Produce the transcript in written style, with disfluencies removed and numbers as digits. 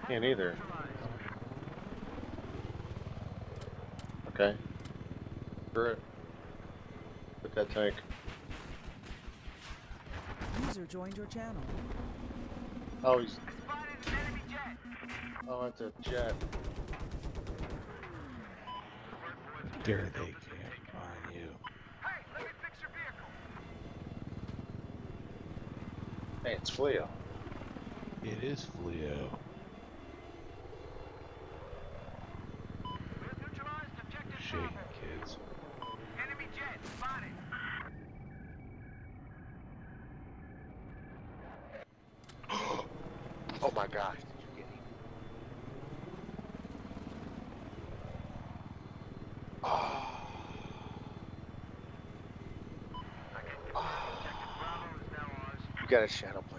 Can't either. Okay. Screw it. Put that tank. User joined your channel. Oh, he's. Oh, it's a jet. Dare they can't find you. Hey, let me fix your vehicle. Hey, it's Fleo. It is Fleo. We have neutralized objective Shaking Bravo. kids. Enemy jet spotted. Oh my gosh, did you get him? Oh. Objective Bravo is now ours. You got a shadow plane.